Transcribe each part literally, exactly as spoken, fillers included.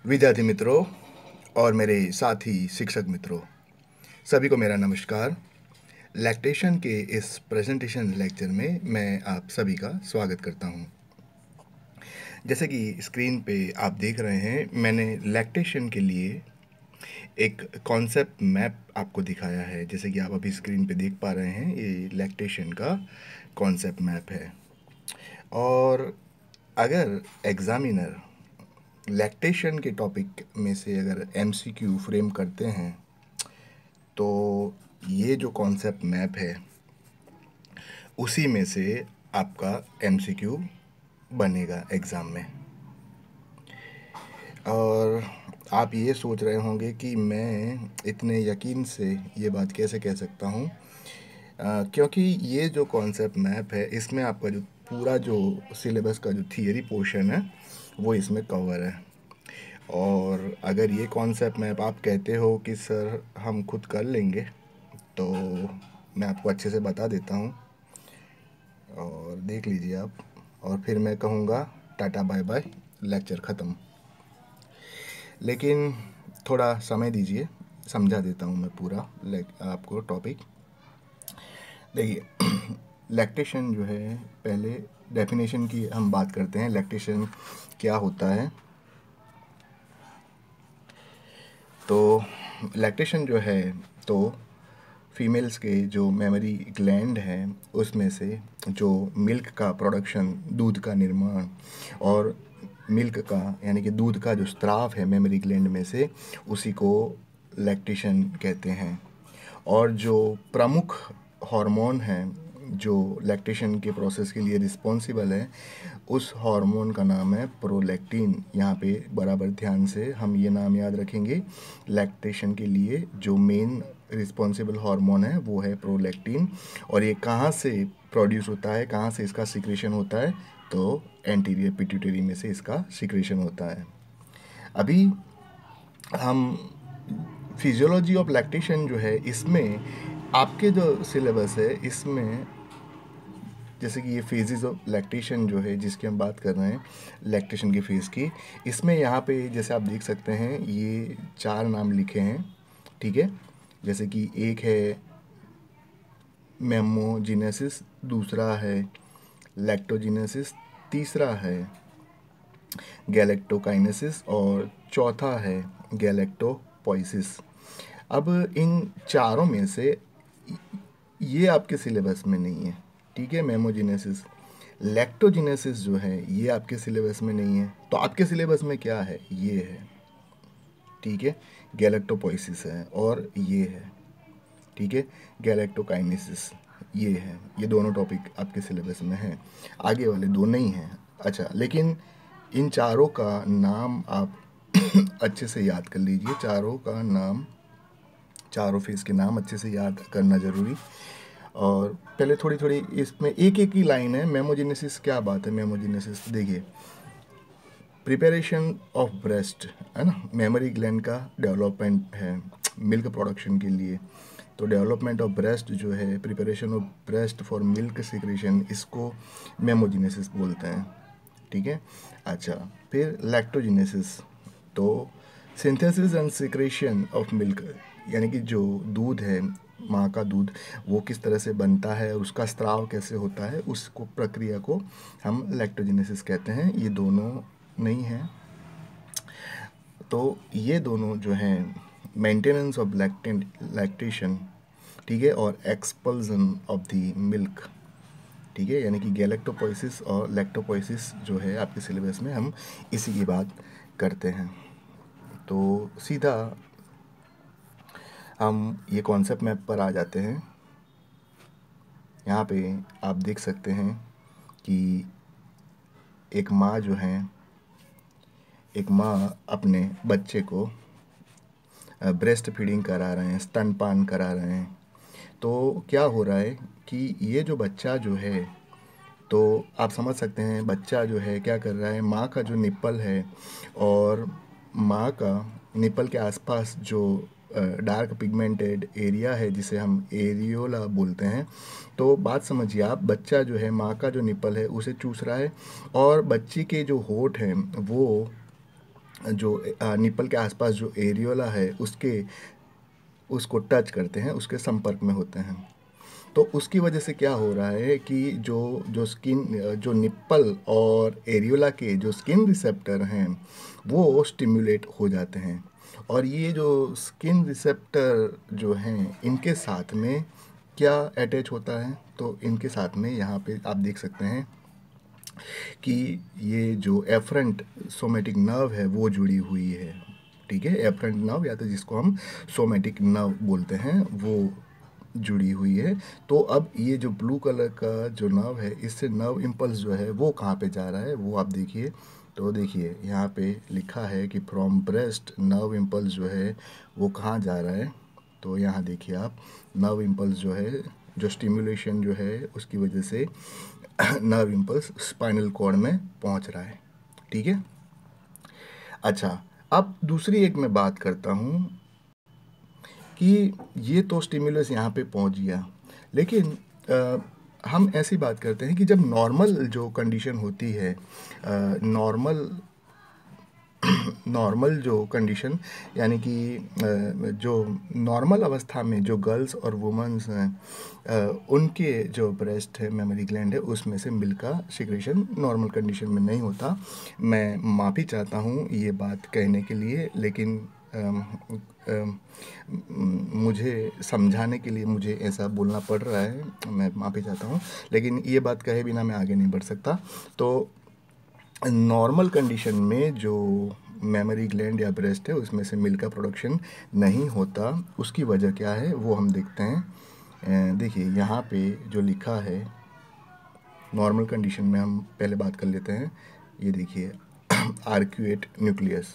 विद्यार्थी मित्रों और मेरे साथी शिक्षक मित्रों, सभी को मेरा नमस्कार। लैक्टेशन के इस प्रेजेंटेशन लेक्चर में मैं आप सभी का स्वागत करता हूं। जैसे कि स्क्रीन पे आप देख रहे हैं, मैंने लैक्टेशन के लिए एक कॉन्सेप्ट मैप आपको दिखाया है। जैसे कि आप अभी स्क्रीन पे देख पा रहे हैं, ये लैक्टेशन का कॉन्सेप्ट मैप है। और अगर एग्ज़ामिनर लैक्टेशन के टॉपिक में से अगर एमसीक्यू फ्रेम करते हैं तो ये जो कॉन्सेप्ट मैप है उसी में से आपका एमसीक्यू बनेगा एग्ज़ाम में। और आप ये सोच रहे होंगे कि मैं इतने यकीन से ये बात कैसे कह सकता हूँ, अ, क्योंकि ये जो कॉन्सेप्ट मैप है इसमें आपका जो पूरा जो सिलेबस का जो थियरी पोर्शन है वो इसमें कवर है। और अगर ये कॉन्सेप्ट मैप आप कहते हो कि सर हम खुद कर लेंगे, तो मैं आपको अच्छे से बता देता हूँ और देख लीजिए आप। और फिर मैं कहूँगा टाटा बाय बाय, लेक्चर ख़त्म। लेकिन थोड़ा समय दीजिए, समझा देता हूँ मैं पूरा आपको टॉपिक। देखिए, लैक्टेशन जो है, पहले डेफिनेशन की हम बात करते हैं। लैक्टेशन क्या होता है? तो लैक्टेशन जो है, तो फीमेल्स के जो मेमोरी ग्लैंड है उसमें से जो मिल्क का प्रोडक्शन, दूध का निर्माण और मिल्क का यानी कि दूध का जो स्त्राव है मेमोरी ग्लैंड में से, उसी को लैक्टेशन कहते हैं। और जो प्रमुख हार्मोन है जो लैक्टेशन के प्रोसेस के लिए रिस्पॉन्सिबल है, उस हार्मोन का नाम है प्रोलैक्टिन। यहाँ पे बराबर ध्यान से हम ये नाम याद रखेंगे। लैक्टेशन के लिए जो मेन रिस्पॉन्सिबल हार्मोन है वो है प्रोलैक्टिन। और ये कहाँ से प्रोड्यूस होता है, कहाँ से इसका सिक्रेशन होता है? तो एंटीरियर पिट्यूटरी में से इसका सिक्रेशन होता है। अभी हम फिजियोलॉजी ऑफ लैक्टेशन जो है, इसमें आपके जो सिलेबस है इसमें जैसे कि ये फेजेस ऑफ लैक्टेशन जो है जिसकी हम बात कर रहे हैं, लैक्टेशन के फेज़ की, इसमें यहाँ पे जैसे आप देख सकते हैं ये चार नाम लिखे हैं, ठीक है। जैसे कि एक है मेमोजेनेसिस, दूसरा है लैक्टोजेनेसिस, तीसरा है गैलेक्टोकाइनेसिस और चौथा है गैलेक्टोपोइसिस। अब इन चारों में से ये आपके सिलेबस में नहीं है, ठीक है। मेमोजेनेसिस, लैक्टोजेनेसिस जो है ये आपके सिलेबस में नहीं है। तो आपके सिलेबस में क्या है? ये है, ठीक है। गैलेक्टोपोइसिस है और ये है, ठीक है। गैलेक्टोकाइनेसिस ये है। ये दोनों टॉपिक आपके सिलेबस में हैं, आगे वाले दो नहीं हैं। अच्छा, लेकिन इन चारों का नाम आप अच्छे से याद कर लीजिए। चारों का नाम, चारों फेज़ के नाम अच्छे से याद करना ज़रूरी। और पहले थोड़ी थोड़ी इसमें एक एक ही लाइन है। मेमोजेनेसिस क्या बात है? मेमोजेनेसिस देखिए, प्रिपरेशन ऑफ ब्रेस्ट है ना, मेमोरी ग्लैंड का डेवलपमेंट है मिल्क प्रोडक्शन के लिए। तो डेवलपमेंट ऑफ ब्रेस्ट जो है, preparation of breast for milk secretion, इसको मेमोजेनेसिस बोलते हैं, ठीक है। अच्छा, फिर लैक्टोजेनेसिस, तो synthesis and secretion of milk, यानी कि जो दूध है, माँ का दूध, वो किस तरह से बनता है और उसका स्त्राव कैसे होता है, उसको प्रक्रिया को हम लैक्टोजेनेसिस कहते हैं। ये दोनों नहीं हैं। तो ये दोनों जो हैं, मेंटेनेंस ऑफ लैक्टेन लैक्टेशन, ठीक है, और एक्सपल्जन ऑफ द मिल्क, ठीक है, यानी कि गैलेक्टोपोइसिस और लैक्टोपोइसिस जो है आपके सिलेबस में, हम इसी की बात करते हैं। तो सीधा हम ये कॉन्सेप्ट मैप पर आ जाते हैं। यहाँ पे आप देख सकते हैं कि एक माँ जो है, एक माँ अपने बच्चे को ब्रेस्ट फीडिंग करा रहे हैं, स्तनपान करा रहे हैं। तो क्या हो रहा है कि ये जो बच्चा जो है, तो आप समझ सकते हैं बच्चा जो है क्या कर रहा है, माँ का जो निप्पल है और माँ का निप्पल के आसपास जो डार्क पिगमेंटेड एरिया है जिसे हम एरियोला बोलते हैं, तो बात समझिए आप, बच्चा जो है माँ का जो निप्पल है उसे चूस रहा है और बच्ची के जो होंठ हैं वो जो निप्पल के आसपास जो एरियोला है उसके उसको टच करते हैं, उसके संपर्क में होते हैं। तो उसकी वजह से क्या हो रहा है कि जो जो स्किन जो निप्पल और एरियोला के जो स्किन रिसेप्टर हैं वो स्टिमुलेट हो जाते हैं। और ये जो स्किन रिसेप्टर जो हैं इनके साथ में क्या अटैच होता है, तो इनके साथ में यहाँ पे आप देख सकते हैं कि ये जो एफरेंट सोमेटिक नर्व है वो जुड़ी हुई है। ठीक है, एफरेंट नर्व या तो जिसको हम सोमेटिक नर्व बोलते हैं वो जुड़ी हुई है। तो अब ये जो ब्लू कलर का जो नर्व है इससे नर्व इम्पल्स जो है वो कहाँ पे जा रहा है वो आप देखिए। तो देखिए यहाँ पे लिखा है कि फ्रॉम ब्रेस्ट नर्व इम्पल्स जो है वो कहाँ जा रहा है। तो यहाँ देखिए आप, नर्व इम्पल्स जो है, जो स्टिमुलेशन जो है उसकी वजह से नर्व इम्पल्स स्पाइनल कॉर्ड में पहुँच रहा है। ठीक है। अच्छा, अब दूसरी एक मैं बात करता हूँ कि ये तो स्टिमुलस यहाँ पे पहुँच गया, लेकिन आ, हम ऐसी बात करते हैं कि जब नॉर्मल जो कंडीशन होती है, नॉर्मल नॉर्मल जो कंडीशन यानी कि अ, जो नॉर्मल अवस्था में जो गर्ल्स और वुमेन्स हैं अ, उनके जो ब्रेस्ट है, मेमोरी ग्लैंड है, उसमें से मिल्क का सिक्रेशन नॉर्मल कंडीशन में नहीं होता। मैं माफ़ी चाहता हूँ ये बात कहने के लिए, लेकिन अम, अम, मुझे समझाने के लिए मुझे ऐसा बोलना पड़ रहा है, मैं माफ़ी चाहता हूँ, लेकिन ये बात कहे बिना मैं आगे नहीं बढ़ सकता। तो नॉर्मल कंडीशन में जो मेमोरी ग्लैंड या ब्रेस्ट है उसमें से मिल्क का प्रोडक्शन नहीं होता। उसकी वजह क्या है वो हम देखते हैं। देखिए यहाँ पे जो लिखा है, नॉर्मल कंडीशन में हम पहले बात कर लेते हैं। ये देखिए आर्क्यूएट न्यूक्लियस।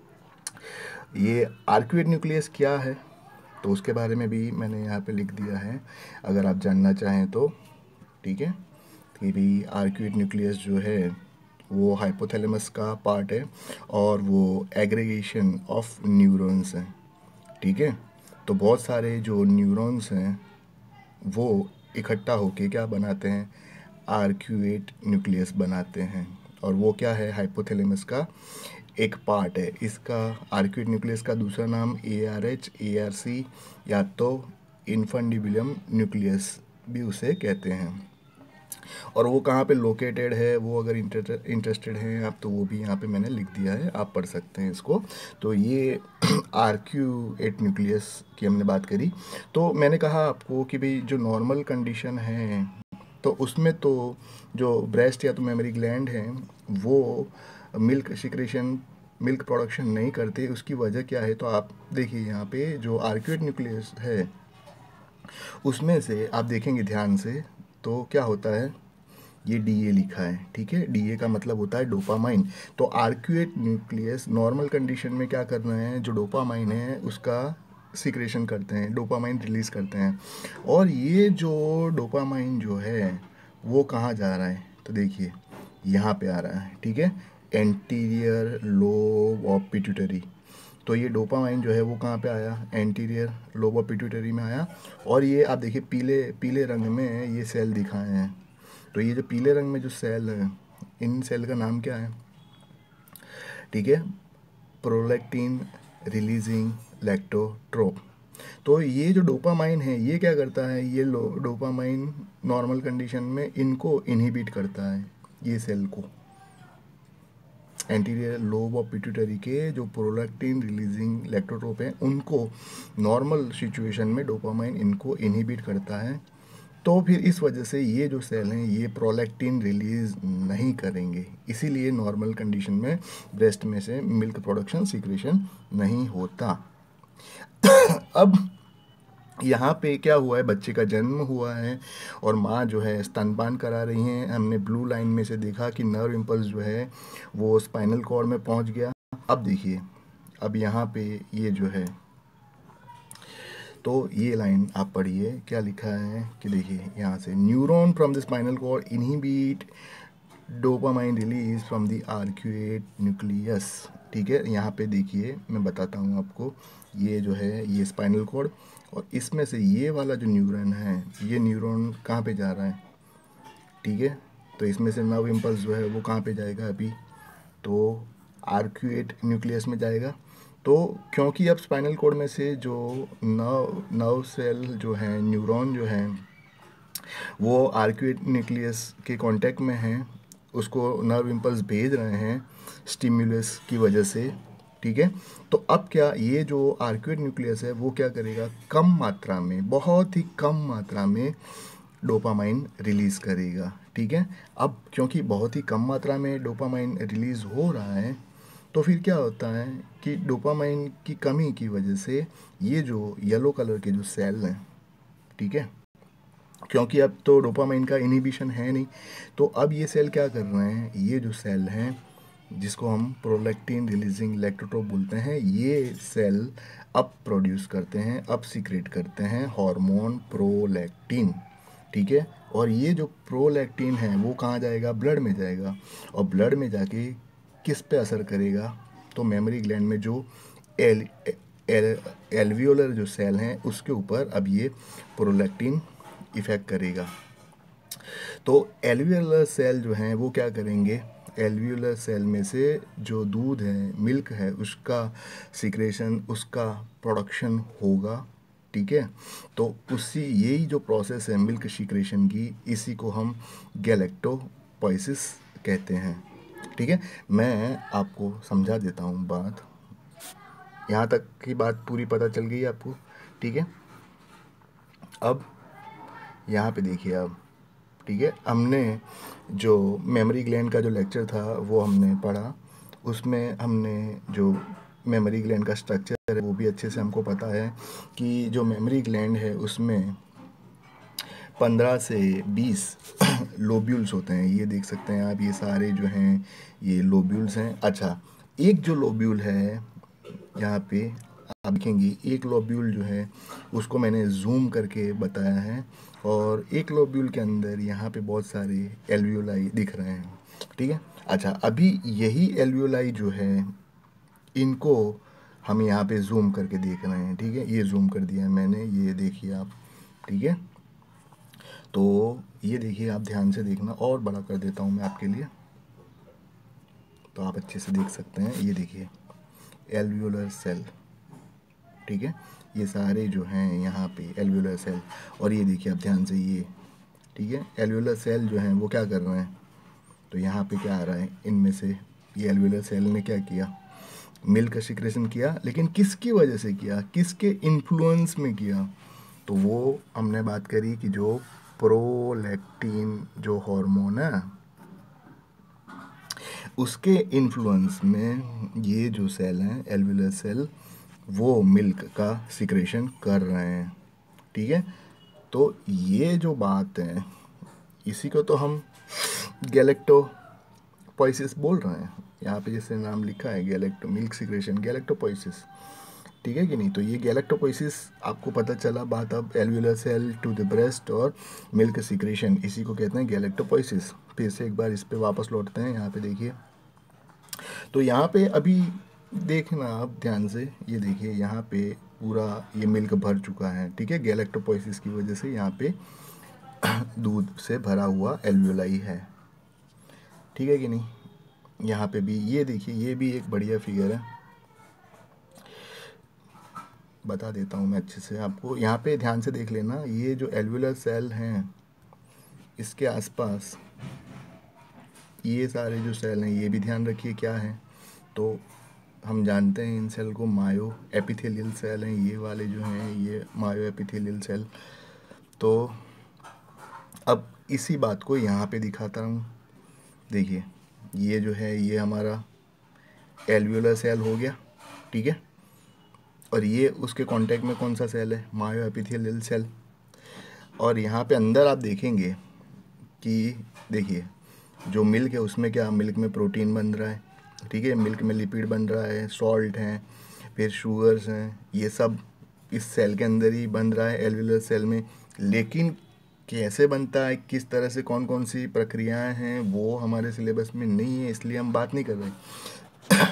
ये आर्क्यूएट न्यूक्लियस क्या है तो उसके बारे में भी मैंने यहाँ पे लिख दिया है, अगर आप जानना चाहें तो। ठीक है, कि भी आर्क्यूएट न्यूक्लियस जो है वो हाइपोथैलेमस का पार्ट है और वो एग्रीगेशन ऑफ न्यूरॉन्स हैं। ठीक है, तो बहुत सारे जो न्यूरॉन्स हैं वो इकट्ठा होके क्या बनाते हैं, आर्क्यूएट न्यूक्लियस बनाते हैं। और वो क्या है, हाइपोथैलेमस का एक पार्ट है। इसका आर्क्यूएट न्यूक्लियस का दूसरा नाम A R H, A R C या तो इन्फंडिबुलम न्यूक्लियस भी उसे कहते हैं। और वो कहाँ पे लोकेटेड है वो अगर इंटरेस्टेड हैं आप तो वो भी यहाँ पे मैंने लिख दिया है, आप पढ़ सकते हैं इसको। तो ये आर्क्यूएट न्यूक्लियस की हमने बात करी। तो मैंने कहा आपको कि भाई जो नॉर्मल कंडीशन है तो उसमें तो जो ब्रेस्ट या तो मेमोरी ग्लैंड है वो मिल्क सिक्रेशन, मिल्क प्रोडक्शन नहीं करते। उसकी वजह क्या है, तो आप देखिए यहाँ पे जो आर्क्यूएट न्यूक्लियस है उसमें से आप देखेंगे ध्यान से तो क्या होता है, ये डी ए लिखा है। ठीक है, डी ए का मतलब होता है डोपामाइन। तो आर्क्यूएट न्यूक्लियस नॉर्मल कंडीशन में क्या कर रहे हैं, जो डोपामाइन है उसका सिक्रेशन करते हैं, डोपामाइन रिलीज करते हैं। और ये जो डोपामाइन जो है वो कहाँ जा रहा है, तो देखिए यहाँ पे आ रहा है। ठीक है, एंटीरियर लोब ऑफ पिट्यूटरी। तो ये डोपामाइन जो है वो कहाँ पे आया, एंटीरियर लोब ऑफ पिट्यूटरी में आया। और ये आप देखिए पीले पीले रंग में ये सेल दिखाए हैं। तो ये जो पीले रंग में जो सेल है, इन सेल का नाम क्या है, ठीक है, प्रोलैक्टिन रिलीजिंग लैक्टोट्रोप। तो ये जो डोपामाइन है ये क्या करता है, ये डोपामाइन नॉर्मल कंडीशन में इनको इनहिबिट करता है, ये सेल को। एंटीरियर लोब ऑफ पिट्यूटरी के जो प्रोलैक्टिन रिलीजिंग लैक्टोट्रोप हैं उनको नॉर्मल सिचुएशन में डोपामाइन इनको इनहिबिट करता है। तो फिर इस वजह से ये जो सेल हैं ये प्रोलैक्टिन रिलीज नहीं करेंगे, इसीलिए नॉर्मल कंडीशन में ब्रेस्ट में से मिल्क प्रोडक्शन सिक्रेशन नहीं होता। अब यहाँ पे क्या हुआ है, बच्चे का जन्म हुआ है और माँ जो है स्तनपान करा रही हैं। हमने ब्लू लाइन में से देखा कि नर्व इम्पल्स जो है वो स्पाइनल कॉर्ड में पहुँच गया। अब देखिए, अब यहाँ पे ये जो है, तो ये लाइन आप पढ़िए क्या लिखा है कि देखिए यहाँ से, neuron from the spinal cord inhibit dopamine release from the arcuate nucleus. ठीक है, यहाँ पे देखिए मैं बताता हूँ आपको, ये जो है ये स्पाइनल कॉर्ड और इसमें से ये वाला जो न्यूरॉन है ये न्यूरॉन कहाँ पे जा रहा है, ठीक है। तो इसमें से नर्व इम्पल्स जो है वो कहाँ पे जाएगा अभी, तो आर्क्यूएट न्यूक्लियस में जाएगा। तो क्योंकि अब स्पाइनल कोड में से जो नर्व नर्व सेल जो हैं, न्यूरॉन जो हैं, वो आर्क्यूएट न्यूक्लियस के कांटेक्ट में हैं, उसको नर्व इम्पल्स भेज रहे हैं स्टिमुलस की वजह से, ठीक है। तो अब क्या, ये जो आर्क्यूएट न्यूक्लियस है वो क्या करेगा, कम मात्रा में, बहुत ही कम मात्रा में डोपामाइन रिलीज़ करेगा, ठीक है। अब क्योंकि बहुत ही कम मात्रा में डोपामाइन रिलीज़ हो रहा है, तो फिर क्या होता है कि डोपामाइन की कमी की वजह से ये जो येलो कलर के जो सेल हैं, ठीक है, क्योंकि अब तो डोपामाइन का इनहिबिशन है नहीं, तो अब ये सेल क्या कर रहे हैं, ये जो सेल हैं जिसको हम प्रोलैक्टिन रिलीजिंग लैक्टोट्रोप बोलते हैं, ये सेल अब प्रोड्यूस करते हैं, अब सीक्रेट करते हैं हार्मोन प्रोलैक्टिन, ठीक है। और ये जो प्रोलैक्टिन है वो कहाँ जाएगा, ब्लड में जाएगा, और ब्लड में जाके किस पे असर करेगा, तो मेमोरी ग्लैंड में जो एल एल एल्वियोलर जो सेल हैं उसके ऊपर अब ये प्रोलैक्टिन इफ़ेक्ट करेगा। तो एल्वियोलर सेल जो हैं वो क्या करेंगे, एल्वियोलर सेल में से जो दूध है, मिल्क है, उसका सिक्रेशन, उसका प्रोडक्शन होगा, ठीक है। तो उसी यही जो प्रोसेस है मिल्क सिक्रेशन की, इसी को हम गैलेक्टोपोइसिस कहते हैं, ठीक है। मैं आपको समझा देता हूँ बात, यहाँ तक की बात पूरी पता चल गई आपको, ठीक है। अब यहाँ पे देखिए अब, ठीक है, हमने जो मेमोरी ग्लैंड का जो लेक्चर था वो हमने पढ़ा, उसमें हमने जो मेमोरी ग्लैंड का स्ट्रक्चर है वो भी अच्छे से हमको पता है कि जो मेमोरी ग्लैंड है उसमें पंद्रह से बीस लोब्यूल्स होते हैं, ये देख सकते हैं आप, ये सारे जो हैं ये लोब्यूल्स हैं। अच्छा, एक जो लोब्यूल है यहाँ पे आप देखेंगे, एक लोब्यूल जो है उसको मैंने जूम करके बताया है, और एक लोब्यूल के अंदर यहाँ पे बहुत सारे एल्वियोलाई दिख रहे हैं, ठीक है। अच्छा, अभी यही एल्वियोलाई जो है इनको हम यहाँ पे जूम करके देख रहे हैं, ठीक है, ये जूम कर दिया है मैंने, ये देखिए आप, ठीक है। तो ये देखिए आप ध्यान से देखना, और बड़ा कर देता हूँ मैं आपके लिए तो आप अच्छे से देख सकते हैं। ये देखिए एल्वियोलर सेल, ठीक है, ये सारे जो हैं यहाँ पे एल्वियोलर सेल, और ये देखिए आप ध्यान से, ये ठीक है, एल्वियोलर सेल जो हैं वो क्या कर रहे हैं, तो यहाँ पे क्या आ रहा है, इनमें से ये एल्वियोलर सेल ने क्या किया, मिल्क सिक्रेशन किया, लेकिन किसकी वजह से किया, किसके इन्फ्लुएंस में किया, तो वो हमने बात करी कि जो प्रोलैक्टिन जो हार्मोन है उसके इन्फ्लुएंस में ये जो सेल हैं एल्वियोलर सेल वो मिल्क का सिक्रेशन कर रहे हैं, ठीक है। तो ये जो बात है इसी को तो हम गैलेक्टोपोइसिस बोल रहे हैं, यहाँ पे जैसे नाम लिखा है गैलेक्टो मिल्क सिक्रेशन गैलेक्टोपोइसिस, ठीक है कि नहीं। तो ये गैलेक्टोपोइसिस आपको पता चला बात, अब alveolar cell to the breast और मिल्क सिक्रेशन, इसी को कहते हैं गैलेक्टोपोइसिस। फिर से एक बार इस पे वापस लौटते हैं, यहाँ पे देखिए, तो यहाँ पे अभी देखना आप ध्यान से, ये देखिए यहाँ पे पूरा ये मिल्क भर चुका है, ठीक है, गैलेक्टोपोइसिस की वजह से यहाँ पे दूध से भरा हुआ एल्वियोलाई है, ठीक है कि नहीं। यहाँ पे भी ये देखिए, ये भी एक बढ़िया फिगर है, बता देता हूँ मैं अच्छे से आपको, यहाँ पे ध्यान से देख लेना, ये जो एल्वियोलर सेल हैं इसके आसपास ये सारे जो सेल हैं ये भी ध्यान रखिए क्या है, तो हम जानते हैं इन सेल को मायो एपिथेलियल सेल हैं, ये वाले जो हैं ये मायो एपिथेलियल सेल। तो अब इसी बात को यहाँ पे दिखाता हूँ, देखिए ये जो है ये हमारा एल्वियोलर सेल हो गया, ठीक है, और ये उसके कांटेक्ट में कौन सा सेल है, मायो एपिथेलियल सेल। और यहाँ पे अंदर आप देखेंगे कि देखिए जो मिल्क है उसमें क्या, मिल्क में प्रोटीन बन रहा है, ठीक है, मिल्क में लिपिड बन रहा है, सॉल्ट हैं, फिर शुगर्स हैं, ये सब इस सेल के अंदर ही बन रहा है एल्वियोलर सेल में। लेकिन कैसे बनता है, किस तरह से, कौन कौन सी प्रक्रियाएं हैं, वो हमारे सिलेबस में नहीं है, इसलिए हम बात नहीं कर रहे।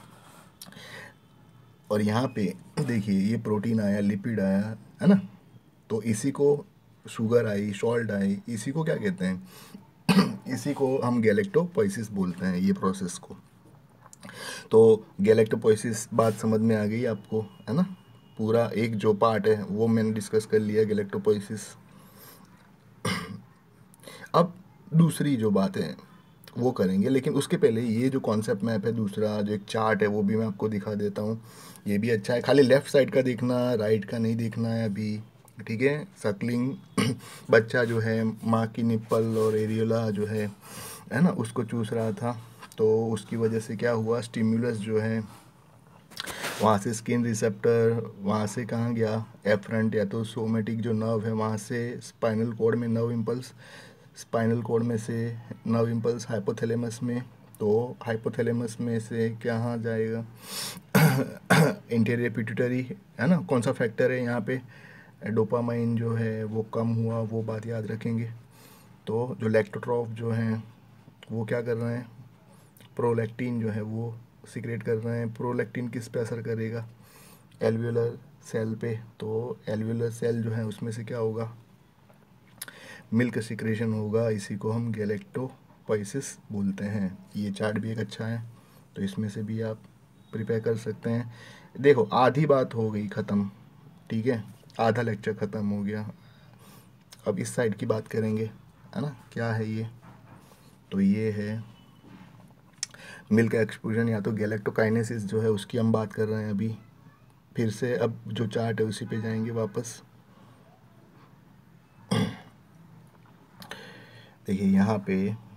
और यहाँ पे देखिए ये प्रोटीन आया, लिपिड आया, है ना, तो इसी को शुगर आई, सॉल्ट आई, इसी को क्या कहते हैं इसी को हम गैलेक्टोपोइसिस बोलते हैं, ये प्रोसेस को, तो गैलेक्टोपोइसिस बात समझ में आ गई आपको, है ना। पूरा एक जो पार्ट है वो मैंने डिस्कस कर लिया, गैलेक्टोपोइसिस। अब दूसरी जो बात है वो करेंगे, लेकिन उसके पहले ये जो कॉन्सेप्ट मैप है दूसरा, जो एक चार्ट है, वो भी मैं आपको दिखा देता हूँ। ये भी अच्छा है, खाली लेफ़्ट साइड का देखना, राइट का नहीं देखना है अभी, ठीक है। सकलिंग बच्चा जो है माँ की निप्पल और एरियोला जो है है ना, उसको चूस रहा था। तो उसकी वजह से क्या हुआ, स्टिम्युलस जो है वहाँ से स्किन रिसेप्टर, वहाँ से कहाँ गया, एफरंट या तो सोमेटिक जो नर्व है वहाँ से स्पाइनल कॉर्ड में नर्व इम्पल्स, स्पाइनल कॉर्ड में से नर्व इम्पल्स हाइपोथैलेमस में, तो हाइपोथैलेमस में से कहाँ जाएगा इंटीरियर पिट्यूटरी, है ना। कौन सा फैक्टर है यहाँ पे, डोपामाइन जो है वो कम हुआ, वो बात याद रखेंगे। तो जो लैक्टोट्रॉफ जो हैं वो क्या कर रहे हैं, प्रोलैक्टिन जो है वो सिक्रेट कर रहे हैं। प्रोलैक्टिन किस पे असर करेगा, एल्वियोलर सेल पे। तो एल्वियोलर सेल जो है उसमें से क्या होगा, मिल्क सिक्रेशन होगा, इसी को हम गैलेक्टोपोइसिस बोलते हैं। ये चार्ट भी एक अच्छा है, तो इसमें से भी आप प्रिपेयर कर सकते हैं। देखो आधी बात हो गई ख़त्म, ठीक है, आधा लेक्चर ख़त्म हो गया। अब इस साइड की बात करेंगे, है ना। क्या है ये, तो ये है मिल्क एक्सप्लोजन या तो गैलेक्टोकाइनेसिस जो है उसकी हम बात कर रहे हैं अभी। फिर से अब जो चार्ट है उसी पे जाएंगे वापस। देखिए यहाँ पे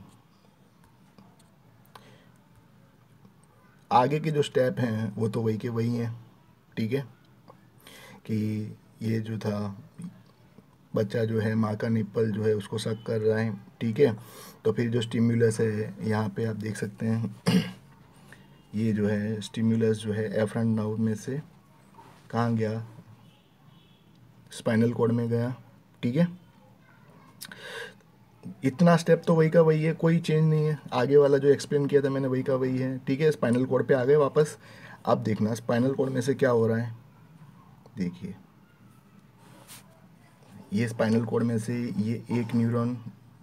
आगे के जो स्टेप हैं वो तो वही के वही हैं, ठीक है। कि ये जो था बच्चा जो है माँ का निप्पल जो है उसको सक कर रहा है, ठीक है। तो फिर जो स्टिम्युलस है यहाँ पे आप देख सकते हैं ये जो है स्टिम्युलस जो है एफरंट नर्व में से कहाँ गया, स्पाइनल कॉर्ड में गया, ठीक है। इतना स्टेप तो वही का वही है, कोई चेंज नहीं है। आगे वाला जो एक्सप्लेन किया था मैंने वही का वही है, ठीक है। स्पाइनल कॉर्ड पे आ गए वापस। अब देखना स्पाइनल कॉर्ड में से क्या हो रहा है, देखिए ये स्पाइनल कॉर्ड में से ये एक न्यूरॉन,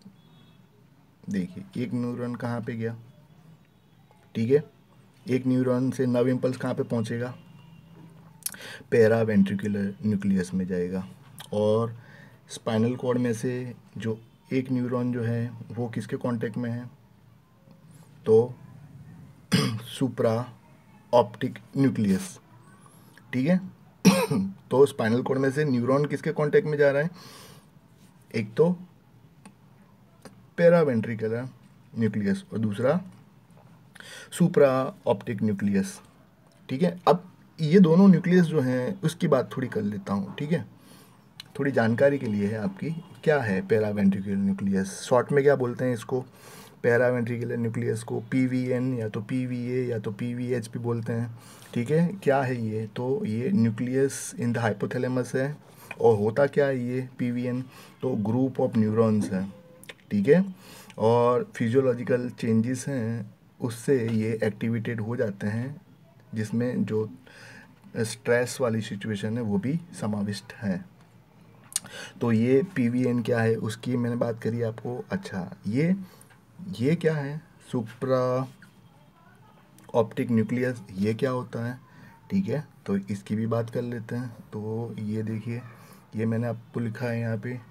देखिए एक न्यूरॉन कहाँ पे गया, ठीक है। एक न्यूरॉन से नर्व इम्पल्स कहाँ पे पहुँचेगा, पैरा वेंट्रिकुलर न्यूक्लियस में जाएगा। और स्पाइनल कॉर्ड में से जो एक न्यूरॉन जो है वो किसके कांटेक्ट में है, तो सुप्रा ऑप्टिक न्यूक्लियस, ठीक है। तो स्पाइनल कॉर्ड में से न्यूरॉन किसके कांटेक्ट में जा रहा है, एक तो पैरावेंट्रिकुलर न्यूक्लियस और दूसरा सुप्रा ऑप्टिक न्यूक्लियस, ठीक है। अब ये दोनों न्यूक्लियस जो हैं उसकी बात थोड़ी कर लेता हूँ, ठीक है। थोड़ी जानकारी के लिए है आपकी, क्या है पैरावेंट्रिकुलर न्यूक्लियस, शॉर्ट में क्या बोलते हैं इसको, पैरावेंट्रिकुलर न्यूक्लियस को पीवीएन या तो पीवीए या तो पीवीएच भी बोलते हैं, ठीक है। क्या है ये, तो ये न्यूक्लियस इन द हाइपोथैलेमस है। और होता क्या है ये पीवीएन, तो ग्रुप ऑफ न्यूरॉन्स है, ठीक है। और फिजियोलॉजिकल चेंजेस हैं उससे ये एक्टिवेटेड हो जाते हैं, जिसमें जो स्ट्रेस वाली सिचुएशन है वो भी समाविष्ट है। तो ये पीवीएन क्या है उसकी मैंने बात करी आपको। अच्छा ये ये क्या है, सुप्रा ऑप्टिक न्यूक्लियस, ये क्या होता है, ठीक है। तो इसकी भी बात कर लेते हैं। तो ये देखिए, ये मैंने आपको लिखा है यहाँ पे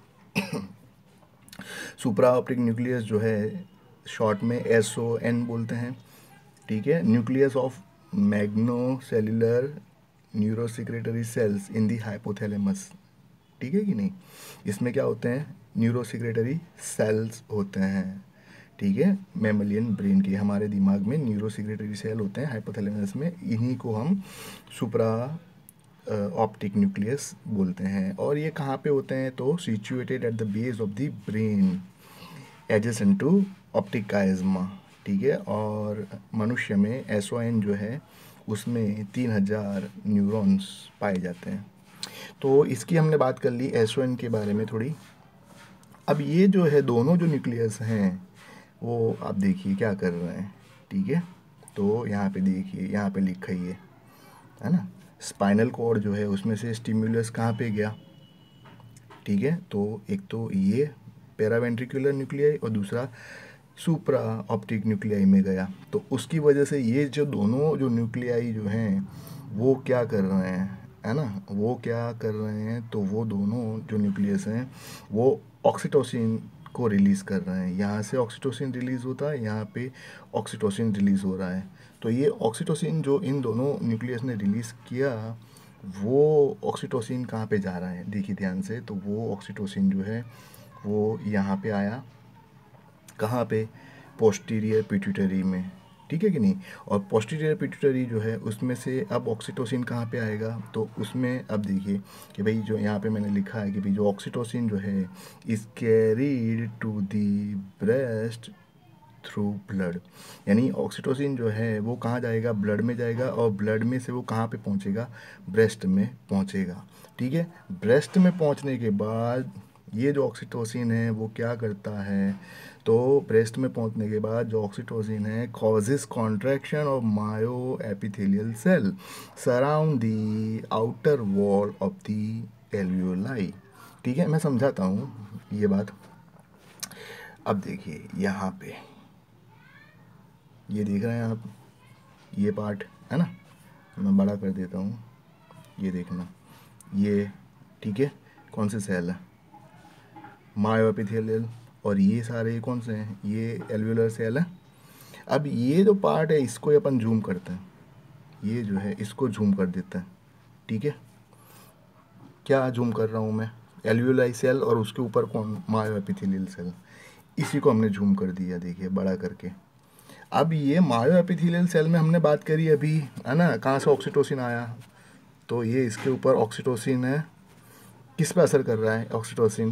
सुप्रा ऑप्टिक न्यूक्लियस जो है शॉर्ट में एस ओ एन बोलते हैं, ठीक है। Nucleus of magnocellular neurosecretory cells in the hypothalamus, ठीक है कि नहीं। इसमें क्या होते हैं, न्यूरोसिक्रेटरी सेल्स होते हैं, ठीक है। मैमलियन ब्रेन के हमारे दिमाग में न्यूरोसिक्रेटरी सेल होते हैं हाइपोथैलेमस में, इन्हीं को हम सुप्रा ऑप्टिक न्यूक्लियस बोलते हैं। और ये कहाँ पे होते हैं, तो situated at the base of the brain adjacent to optic chiasma, ठीक है। और मनुष्य में एस ओ एन जो है उसमें तीन हजार न्यूरॉन्स पाए जाते हैं। तो इसकी हमने बात कर ली एस ओ एन के बारे में थोड़ी। अब ये जो है दोनों जो न्यूक्लियस हैं वो आप देखिए क्या कर रहे हैं, ठीक है। तो यहाँ पे देखिए, यहाँ पे लिखा ही है है ना, स्पाइनल कॉर्ड जो है उसमें से स्टिम्युलस कहाँ पे गया, ठीक है। तो एक तो ये पैरावेंट्रिकुलर न्यूक्लियाई और दूसरा सुप्रा ऑप्टिक न्यूक्लियाई में गया, तो उसकी वजह से ये जो दोनों जो न्यूक्लियाई जो हैं वो क्या कर रहे हैं, है ना, वो क्या कर रहे हैं, तो वो दोनों जो न्यूक्लियस हैं वो ऑक्सीटोसिन को रिलीज़ कर रहे हैं। यहाँ से ऑक्सीटोसिन रिलीज़ होता है, यहाँ पे ऑक्सीटोसिन रिलीज़ हो रहा है। तो ये ऑक्सीटोसिन जो इन दोनों न्यूक्लियस ने रिलीज़ किया, वो ऑक्सीटोसिन कहाँ पे जा रहा है, देखिए ध्यान से, तो वो ऑक्सीटोसिन जो है वो यहाँ पे आया, कहाँ पे, पोस्टीरियर पिट्यूटरी में, ठीक है कि नहीं। और पोस्टीरियर पिट्यूटरी जो है उसमें से अब ऑक्सीटोसिन कहाँ पे आएगा, तो उसमें अब देखिए कि भाई जो यहाँ पे मैंने लिखा है कि भाई जो ऑक्सीटोसिन जो है is carried to the breast through blood, यानी ऑक्सीटोसिन जो है वो कहाँ जाएगा, ब्लड में जाएगा, और ब्लड में से वो कहाँ पे पहुँचेगा, ब्रेस्ट में पहुँचेगा, ठीक है। ब्रेस्ट में पहुँचने के बाद ये जो ऑक्सीटोसिन है वो क्या करता है, तो ब्रेस्ट में पहुंचने के बाद जो ऑक्सीटोसिन है causes contraction of myoepithelial cell surround the outer wall of the alveoli, ठीक है। मैं समझाता हूँ ये बात। अब देखिए यहाँ पे ये देख रहे हैं आप, ये पार्ट है ना, मैं बड़ा कर देता हूँ, ये देखना, ये ठीक है, कौन से सेल है, मायो एपिथेलियल, और ये सारे कौन से हैं, ये एल्वियोलर सेल है। अब ये जो पार्ट है इसको अपन जूम करते हैं, ये जो है इसको जूम कर देता है, ठीक है। क्या जूम कर रहा हूँ मैं, एल्वियोलाई सेल और उसके ऊपर कौन, मायो एपिथेलियल सेल, इसी को हमने जूम कर दिया, देखिए बड़ा करके। अब ये मायो एपिथेलियल सेल में हमने बात करी अभी, है ना, कहाँ से ऑक्सीटोसिन आया, तो ये इसके ऊपर ऑक्सीटोसिन है, किस पे असर कर रहा है ऑक्सीटोसिन,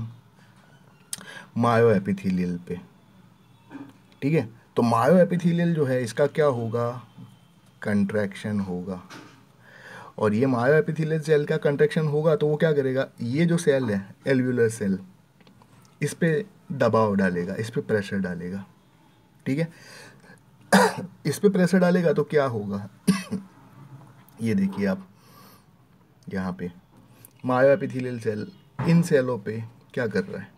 मायो एपिथेलियल पे, ठीक है। तो मायो एपिथेलियल जो है इसका क्या होगा, कंट्रैक्शन होगा, और ये मायो एपिथेलियल सेल का कंट्रैक्शन होगा तो वो क्या करेगा, ये जो सेल है एल्वियोलर सेल, इस पे दबाव डालेगा, इस पे प्रेशर डालेगा, ठीक है। इस पे प्रेशर डालेगा तो क्या होगा ये देखिए आप यहाँ पे मायो एपिथेलियल सेल इन सेलों पे क्या कर रहा है,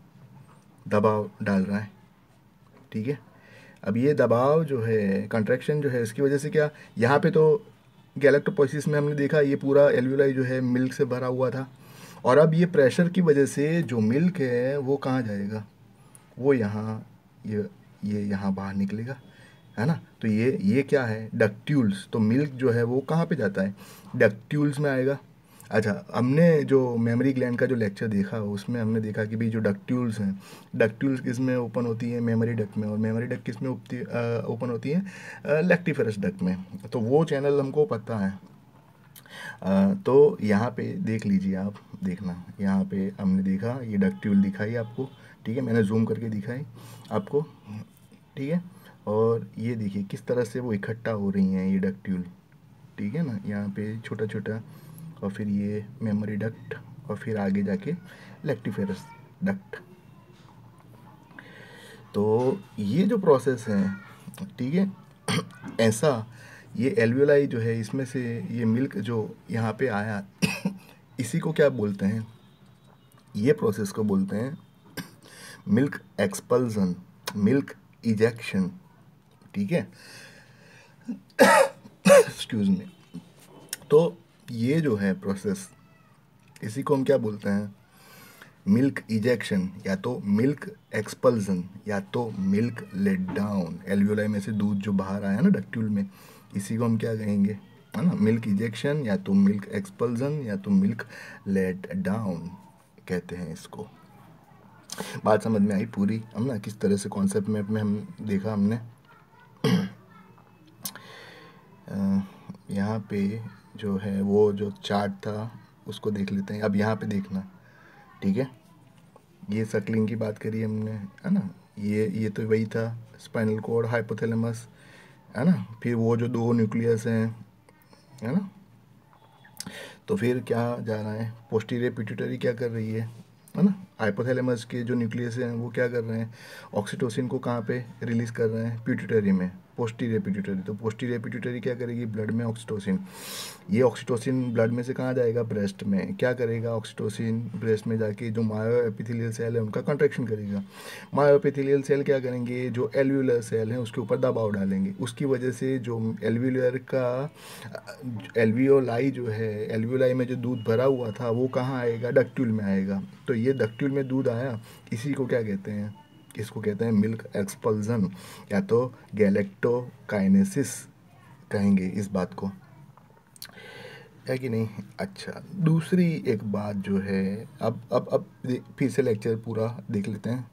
दबाव डाल रहा है, ठीक है। अब ये दबाव जो है, कंट्रैक्शन जो है, इसकी वजह से क्या, यहाँ पे तो गैलेक्टोपोइसिस में हमने देखा ये पूरा एल्वियोलाई जो है मिल्क से भरा हुआ था, और अब ये प्रेशर की वजह से जो मिल्क है वो कहाँ जाएगा, वो यहाँ, ये ये यहाँ बाहर निकलेगा, है ना। तो ये ये क्या है, डक्ट्यूल्स, तो मिल्क जो है वो कहाँ पे जाता है, डक्ट्यूल्स में आएगा। अच्छा, हमने जो मेमोरी ग्लैंड का जो लेक्चर देखा उसमें हमने देखा कि भाई जो डक्ट्यूल्स हैं, डक्ट्यूल्स किस में ओपन होती है, मेमोरी डक्ट में, और मेमोरी डक्ट किस में ओपन होती है, लैक्टिफेरस डक्ट में, तो वो चैनल हमको पता है। आ, तो यहाँ पे देख लीजिए आप, देखना यहाँ पे हमने देखा ये डक्ट्यूल दिखाई आपको, ठीक है, मैंने जूम करके दिखाई आपको, ठीक है। और ये देखिए किस तरह से वो इकट्ठा हो रही हैं ये डक्ट्यूल, ठीक है ना, यहाँ पे छोटा छोटा, और फिर ये मेमोरी डक्ट, और फिर आगे जाके लैक्टिफेरस डक्ट। तो ये जो प्रोसेस है, ठीक है, ऐसा ये एल्वियोलाई जो है इसमें से ये मिल्क जो यहाँ पे आया इसी को क्या बोलते हैं, ये प्रोसेस को बोलते हैं मिल्क एक्सपल्सन, मिल्क इजेक्शन, ठीक है। Excuse me. तो ये जो है प्रोसेस, इसी को हम क्या बोलते हैं, मिल्क इजेक्शन, या तो मिल्क एक्सपल्सन, या तो मिल्क लेट डाउन। एल्वियोलाई में से दूध जो बाहर आया ना डक्ट्यूल में, इसी को हम क्या कहेंगे, है ना, मिल्क इजेक्शन, या तो मिल्क एक्सपल्सन, या तो मिल्क लेट डाउन कहते हैं इसको। बात समझ में आई पूरी, हम ना किस तरह से कॉन्सेप्ट में में हम देखा हमने। यहाँ पे जो है वो जो चार्ट था उसको देख लेते हैं। अब यहाँ पे देखना, ठीक है, ये सकलिंग की बात करी हमने, है ना, ये ये तो वही था, स्पाइनल कॉर्ड, हाइपोथैलेमस, है ना, फिर वो जो दो न्यूक्लियस हैं, है ना, तो फिर क्या जा रहा है, पोस्टीरियर पिट्यूटरी क्या कर रही है है ना, हाइपोथैलेमस के जो न्यूक्लियस हैं वो क्या कर रहे हैं, ऑक्सीटोसिन को कहाँ पे रिलीज़ कर रहे हैं, पिट्यूटरी में, पोस्टीरियर पिट्यूटरी। तो पोस्टीरियर पिट्यूटरी क्या करेगी, ब्लड में ऑक्सीटोसिन, ये ऑक्सीटोसिन ब्लड में से कहाँ जाएगा, ब्रेस्ट में। क्या करेगा ऑक्सीटोसिन, ब्रेस्ट में जाके जो मायो एपिथेलियल सेल है उनका कंट्रैक्शन करेगा। मायो एपिथेलियल सेल क्या करेंगे, जो एल्व्यूलर सेल है उसके ऊपर दबाव डालेंगे, उसकी वजह से जो एल्व्यूलर का एल्वियोलाई जो है, एल्वियोलाई में जो दूध भरा हुआ था वो कहाँ आएगा, डक्ट्यूल में आएगा। तो ये डक्ट्यूल में दूध आया, इसी को क्या कहते हैं, इसको कहते हैं मिल्क एक्सपल्जन, या तो गैलेक्टोकाइनेसिस कहेंगे इस बात को, है कि नहीं। अच्छा, दूसरी एक बात जो है, अब अब अब फिर से लेक्चर पूरा देख लेते हैं।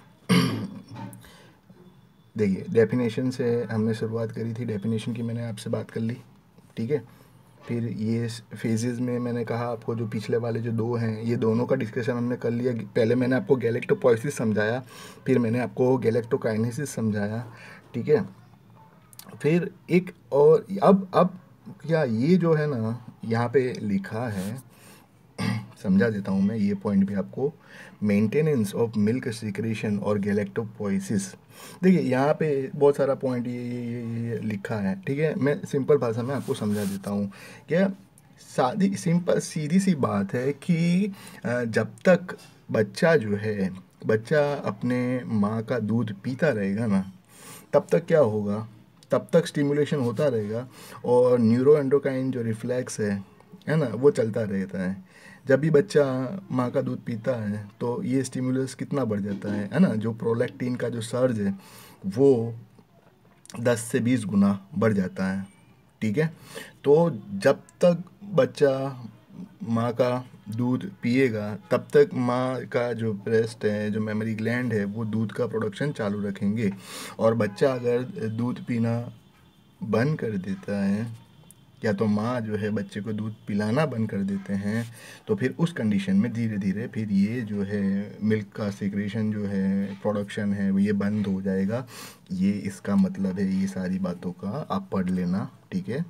देखिए, डेफिनेशन से हमने शुरुआत करी थी, डेफिनेशन की मैंने आपसे बात कर ली, ठीक है। फिर ये फेजेस में मैंने कहा आपको, जो पिछले वाले जो दो हैं ये दोनों का डिस्कशन हमने कर लिया। पहले मैंने आपको गैलेक्टोपोइसिस समझाया, फिर मैंने आपको गैलेक्टोकाइनेसिस समझाया, ठीक है। फिर एक और अब अब क्या ये जो है ना यहाँ पे लिखा है, समझा देता हूँ मैं ये पॉइंट भी आपको, मेंटेनेंस ऑफ मिल्क सिक्रेशन और गैलेक्टोपोइसिस। देखिए यहाँ पे बहुत सारा पॉइंट ये ये ये ये लिखा है, ठीक है। मैं सिंपल भाषा में आपको समझा देता हूँ। क्या सादी सिंपल सीधी सी बात है कि जब तक बच्चा जो है, बच्चा अपने माँ का दूध पीता रहेगा ना, तब तक क्या होगा, तब तक स्टिमुलेशन होता रहेगा और न्यूरो एंडोक्राइन जो रिफ्लेक्स है है ना, वो चलता रहता है। जब भी बच्चा माँ का दूध पीता है तो ये स्टिमुलस कितना बढ़ जाता है है ना, जो प्रोलैक्टिन का जो सर्ज है वो दस से बीस गुना बढ़ जाता है, ठीक है। तो जब तक बच्चा माँ का दूध पिएगा तब तक माँ का जो ब्रेस्ट है, जो मेमोरी ग्लैंड है, वो दूध का प्रोडक्शन चालू रखेंगे। और बच्चा अगर दूध पीना बंद कर देता है, या तो माँ जो है बच्चे को दूध पिलाना बंद कर देते हैं, तो फिर उस कंडीशन में धीरे धीरे फिर ये जो है मिल्क का सिक्रेशन जो है, प्रोडक्शन है, वो ये बंद हो जाएगा। ये इसका मतलब है, ये सारी बातों का आप पढ़ लेना, ठीक है।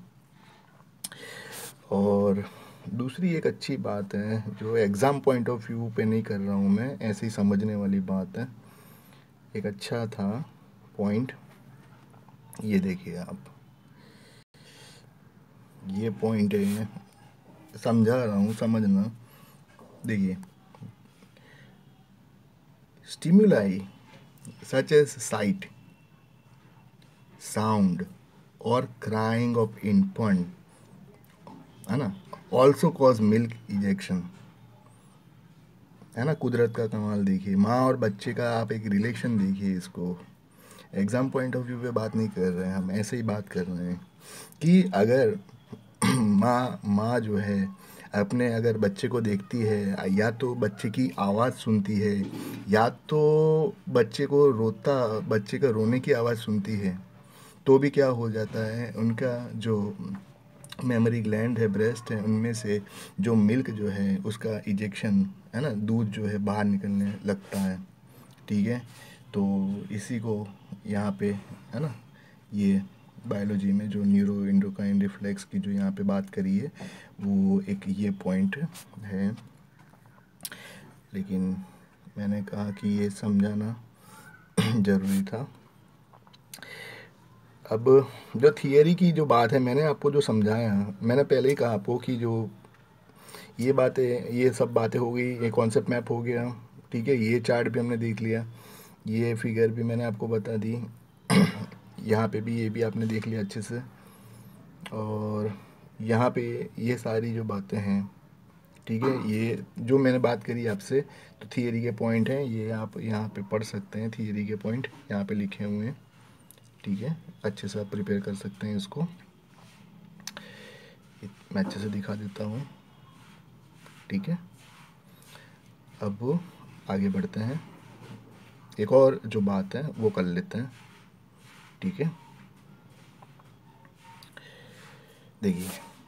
और दूसरी एक अच्छी बात है जो एग्ज़ाम पॉइंट ऑफ व्यू पे नहीं कर रहा हूँ मैं, ऐसे ही समझने वाली बात है, एक अच्छा था पॉइंट, ये देखिए आप, ये पॉइंट है, समझा रहा हूँ, समझना। देखिए, stimuli such as sight, sound और क्राइंग ऑफ इन्फेंट, है ना, ऑल्सो कॉज मिल्क इजेक्शन, है ना। कुदरत का कमाल देखिए, माँ और बच्चे का आप एक रिलेशन देखिए, इसको एग्ज़ाम पॉइंट ऑफ व्यू पे बात नहीं कर रहे हैं हम, ऐसे ही बात कर रहे हैं कि अगर माँ माँ जो है अपने अगर बच्चे को देखती है, या तो बच्चे की आवाज़ सुनती है, या तो बच्चे को रोता बच्चे का रोने की आवाज़ सुनती है, तो भी क्या हो जाता है, उनका जो मेमोरी ग्लैंड है, ब्रेस्ट है, उनमें से जो मिल्क जो है उसका इजेक्शन, है ना, दूध जो है बाहर निकलने लगता है, ठीक है। तो इसी को यहाँ पे, है ना, ये बायोलॉजी में जो न्यूरो एंडोक्राइन रिफ्लेक्स की जो यहाँ पे बात करी है, वो एक ये पॉइंट है। लेकिन मैंने कहा कि ये समझाना ज़रूरी था। अब जो थियरी की जो बात है, मैंने आपको जो समझाया, मैंने पहले ही कहा आपको कि जो ये बातें, ये सब बातें हो गई, ये कॉन्सेप्ट मैप हो गया, ठीक है। ये चार्ट भी हमने देख लिया, ये फिगर भी मैंने आपको बता दी, यहाँ पे भी ये भी आपने देख लिया अच्छे से। और यहाँ पे ये सारी जो बातें हैं, ठीक है, ये जो मैंने बात करी आपसे, तो थियरी के पॉइंट हैं, ये आप यहाँ पे पढ़ सकते हैं, थियरी के पॉइंट यहाँ पे लिखे हुए हैं, ठीक है। अच्छे से आप प्रिपेयर कर सकते हैं इसको, मैं अच्छे से दिखा देता हूँ, ठीक है। अब आगे बढ़ते हैं, एक और जो बात है वो कर लेते हैं, ठीक है। देखिए,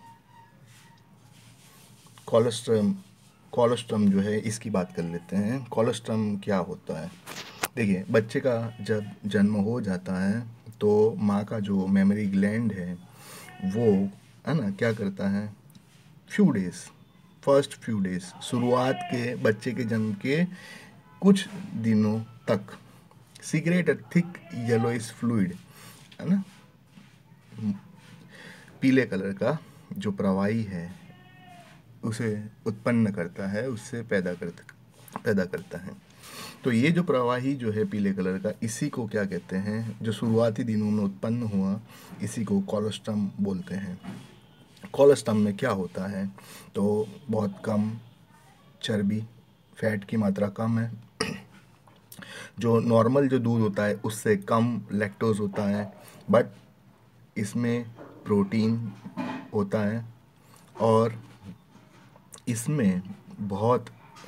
कोलेस्ट्रम कोलेस्ट्रम जो है इसकी बात कर लेते हैं। कोलेस्ट्रम क्या होता है, देखिए, बच्चे का जब जन्म हो जाता है तो माँ का जो मेमोरी ग्लैंड है वो, है ना, क्या करता है, few days first few days शुरुआत के बच्चे के जन्म के कुछ दिनों तक secrete a thick yellowish fluid, है ना, पीले कलर का जो प्रवाही है उसे उत्पन्न करता है, उससे पैदा करता पैदा करता है। तो ये जो प्रवाही जो है पीले कलर का, इसी को क्या कहते हैं, जो शुरुआती दिनों में उत्पन्न हुआ, इसी को कोलोस्ट्रम बोलते हैं। कोलोस्ट्रम में क्या होता है, तो बहुत कम चर्बी, फैट की मात्रा कम है, जो नॉर्मल जो दूध होता है उससे कम लैक्टोज होता है, बट इसमें प्रोटीन होता है और इसमें बहुत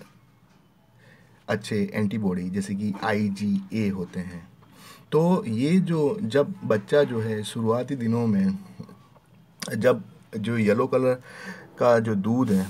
अच्छे एंटीबॉडी जैसे कि आई जी ए होते हैं। तो ये जो जब बच्चा जो है शुरुआती दिनों में, जब जो येलो कलर का जो दूध है,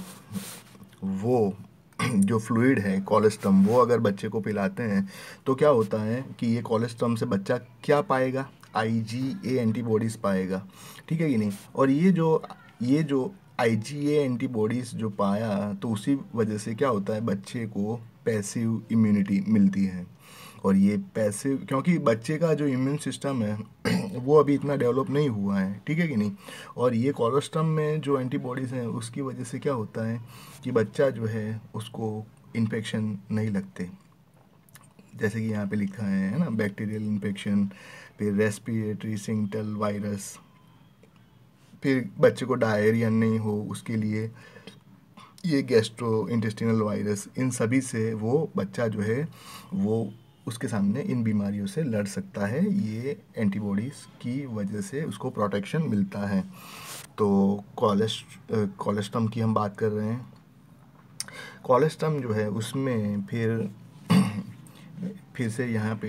वो जो फ्लूइड है कोलेस्ट्रम, वो अगर बच्चे को पिलाते हैं तो क्या होता है कि ये कोलेस्ट्रम से बच्चा क्या पाएगा, आई जी ए एंटीबॉडीज़ पाएगा, ठीक है कि नहीं। और ये जो ये जो आई जी ए एंटीबॉडीज़ जो पाया, तो उसी वजह से क्या होता है, बच्चे को पैसिव इम्यूनिटी मिलती है। और ये पैसिव, क्योंकि बच्चे का जो इम्यून सिस्टम है वो अभी इतना डेवलप नहीं हुआ है, ठीक है कि नहीं। और ये कोलोस्ट्रम में जो एंटीबॉडीज़ हैं उसकी वजह से क्या होता है कि बच्चा जो है उसको इन्फेक्शन नहीं लगते, जैसे कि यहाँ पे लिखा है है ना, बैक्टीरियल इन्फेक्शन, फिर रेस्पिरेटरी सिंटल वायरस, फिर बच्चे को डायरिया नहीं हो उसके लिए ये गैस्ट्रो इंटेस्टिनल वायरस, इन सभी से वो बच्चा जो है वो उसके सामने इन बीमारियों से लड़ सकता है। ये एंटीबॉडीज़ की वजह से उसको प्रोटेक्शन मिलता है। तो कोलेस्ट कोलेस्ट्रम की हम बात कर रहे हैं। कोलेस्ट्रम जो है उसमें फिर फिर से यहाँ पे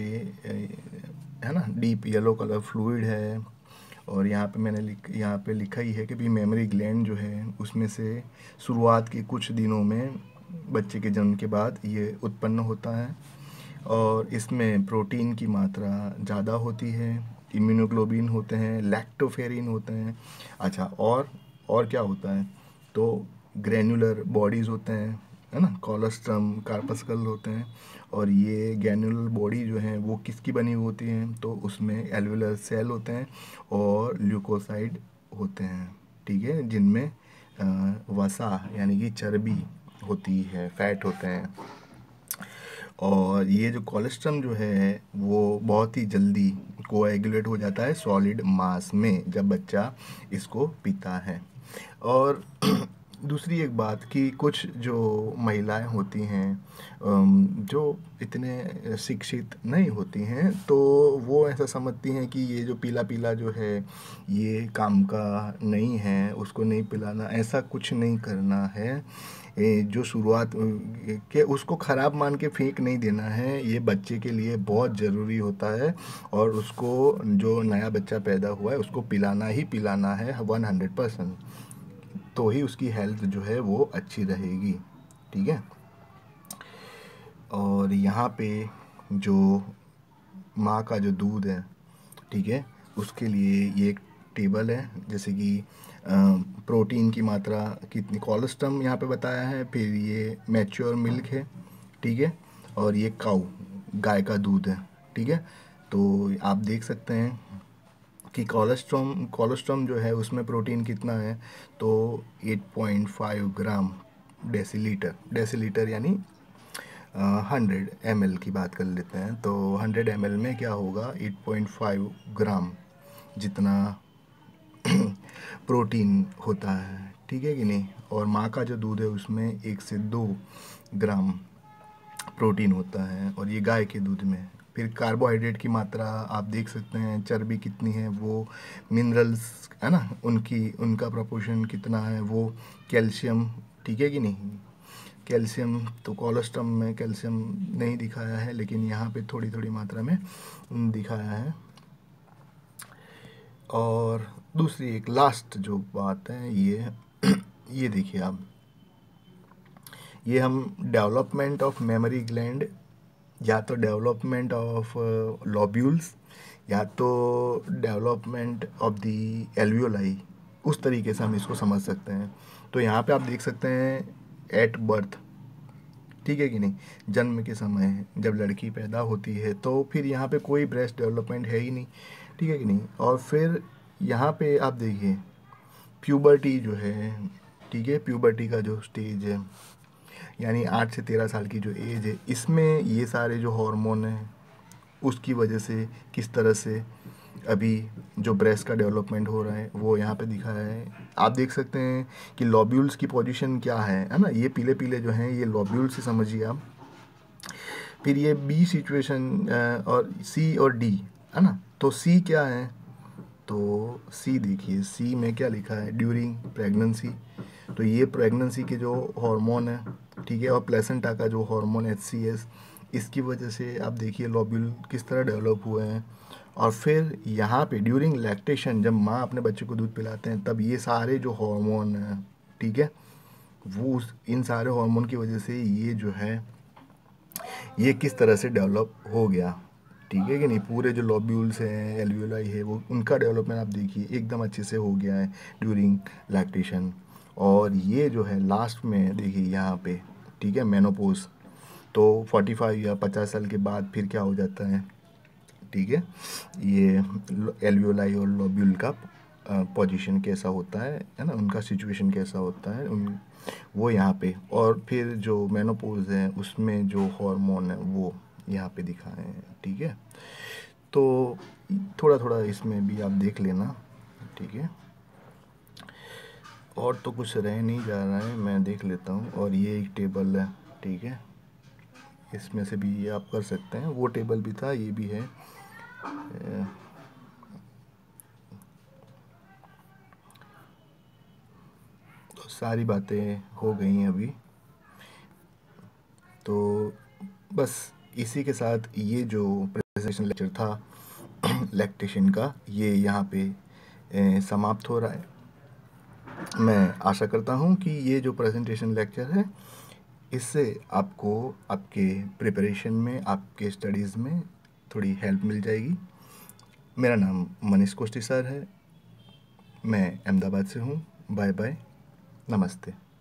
है ना, डीप येलो कलर फ्लूइड है। और यहाँ पे मैंने लिख यहाँ पे लिखा ही है कि भी मेमोरी ग्लैंड जो है उसमें से शुरुआत के कुछ दिनों में बच्चे के जन्म के बाद ये उत्पन्न होता है और इसमें प्रोटीन की मात्रा ज़्यादा होती है, इम्यूनोग्लोबिन होते हैं, लैक्टोफेरिन होते हैं। अच्छा, और और क्या होता है, तो ग्रैन्युलर बॉडीज़ होते हैं, है ना, कोलोस्ट्रम कार्पस्कल होते हैं। और ये ग्रैन्युलर बॉडी जो है वो किसकी बनी होती हैं, तो उसमें एल्वेलर सेल होते हैं और ल्यूकोसाइड होते हैं, ठीक है, जिनमें वसा यानी कि चर्बी होती है, फैट होते हैं। और ये जो कोलेस्ट्रम जो है वो बहुत ही जल्दी कोएगुलेट हो जाता है सॉलिड मास में जब बच्चा इसको पीता है। और दूसरी एक बात कि कुछ जो महिलाएं होती हैं जो इतने शिक्षित नहीं होती हैं, तो वो ऐसा समझती हैं कि ये जो पीला पीला जो है ये काम का नहीं है, उसको नहीं पिलाना, ऐसा कुछ नहीं करना है। जो शुरुआत के उसको ख़राब मान के फेंक नहीं देना है, ये बच्चे के लिए बहुत ज़रूरी होता है। और उसको जो नया बच्चा पैदा हुआ है उसको पिलाना ही पिलाना है वन हंड्रेड परसेंट, तो ही उसकी हेल्थ जो है वो अच्छी रहेगी, ठीक है। और यहाँ पे जो माँ का जो दूध है, ठीक है, उसके लिए ये एक टेबल है, जैसे कि प्रोटीन की मात्रा कितनी, कोलेस्ट्रम यहाँ पे बताया है, फिर ये मैच्योर मिल्क है, ठीक है, और ये काऊ गाय का दूध है, ठीक है। तो आप देख सकते हैं कि कोलेस्ट्रम कोलेस्ट्रम जो है उसमें प्रोटीन कितना है, तो eight point five gram decilitre, decilitre यानी हंड्रेड एम एल की बात कर लेते हैं, तो हंड्रेड एम एल में क्या होगा, एट पॉइंट फाइव ग्राम जितना प्रोटीन होता है, ठीक है कि नहीं। और माँ का जो दूध है उसमें एक से दो ग्राम प्रोटीन होता है, और ये गाय के दूध में। फिर कार्बोहाइड्रेट की मात्रा आप देख सकते हैं, चर्बी कितनी है, वो मिनरल्स है ना, उनकी उनका प्रोपोर्शन कितना है, वो कैल्शियम, ठीक है कि नहीं। कैल्शियम तो कोलेस्ट्रम में कैल्शियम नहीं दिखाया है, लेकिन यहाँ पे थोड़ी थोड़ी मात्रा में दिखाया है। और दूसरी एक लास्ट जो बात है ये ये देखिए आप, ये हम डेवलपमेंट ऑफ मेमोरी ग्लैंड, या तो डेवलपमेंट ऑफ लोब्यूल्स, या तो डेवलपमेंट ऑफ दी एल्वियोलाई, उस तरीके से हम इसको समझ सकते हैं। तो यहाँ पे आप देख सकते हैं एट बर्थ, ठीक है कि नहीं, जन्म के समय जब लड़की पैदा होती है तो फिर यहाँ पे कोई ब्रेस्ट डेवलपमेंट है ही नहीं, ठीक है कि नहीं। और फिर यहाँ पे आप देखिए प्यूबर्टी जो है, ठीक है, प्यूबर्टी का जो स्टेज है यानी आठ से तेरह साल की जो एज है, इसमें ये सारे जो हार्मोन हैं उसकी वजह से किस तरह से अभी जो ब्रेस्ट का डेवलपमेंट हो रहा है वो यहाँ पे दिखाया है। आप देख सकते हैं कि लॉब्यूल्स की पोजीशन क्या है है ना, ये पीले पीले जो हैं ये लॉब्यूल्स से समझिए आप। फिर ये बी सिचुएशन और सी और डी है ना, तो सी क्या है, तो सी देखिए, सी में क्या लिखा है, ड्यूरिंग प्रेगनेंसी। तो ये प्रेगनेंसी के जो हार्मोन है, ठीक है, और प्लेसेंटा का जो हार्मोन एच सी एस, इसकी वजह से आप देखिए लॉब्यूल किस तरह डेवलप हुए हैं। और फिर यहाँ पे ड्यूरिंग लैक्टेशन, जब माँ अपने बच्चे को दूध पिलाते हैं तब ये सारे जो हार्मोन हैं, ठीक है, वो उस इन सारे हार्मोन की वजह से ये जो है ये किस तरह से डेवलप हो गया, ठीक है कि नहीं। पूरे जो लॉब्यूल्स हैं, एल्वियोलाई है, वो उनका डेवलपमेंट आप देखिए एकदम अच्छे से हो गया है ड्यूरिंग लैक्टेशन। और ये जो है लास्ट में देखिए यहाँ पे, ठीक है, मेनोपोज, तो पैंतालीस या पचास साल के बाद फिर क्या हो जाता है, ठीक है, ये एल्वियोलाई और लॉब्यूल का पोजीशन कैसा होता है है ना, उनका सिचुएशन कैसा होता है उन वो यहाँ पे। और फिर जो मेनोपोज है उसमें जो हार्मोन है वो यहाँ पे दिखाए हैं, ठीक है। तो थोड़ा थोड़ा इसमें भी आप देख लेना, ठीक है। और तो कुछ रह नहीं जा रहा है, मैं देख लेता हूँ। और ये एक टेबल है, ठीक है, इसमें से भी ये आप कर सकते हैं, वो टेबल भी था, ये भी है। तो सारी बातें हो गई हैं अभी। तो बस इसी के साथ ये जो प्रेजेंटेशन लेक्चर था लैक्टेशन का, ये यहाँ पे ए, समाप्त हो रहा है। मैं आशा करता हूँ कि ये जो प्रेजेंटेशन लेक्चर है इससे आपको आपके प्रिपरेशन में, आपके स्टडीज़ में थोड़ी हेल्प मिल जाएगी। मेरा नाम मनीष कोष्टी सर है, मैं अहमदाबाद से हूँ। बाय बाय, नमस्ते।